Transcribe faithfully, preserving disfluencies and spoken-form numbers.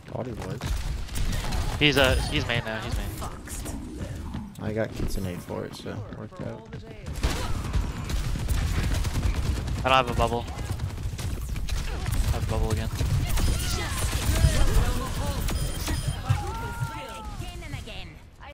Thought he was. He's uh he's main now. He's main. I got Kitsune for it, so it worked out. I don't have a bubble. I have a bubble again.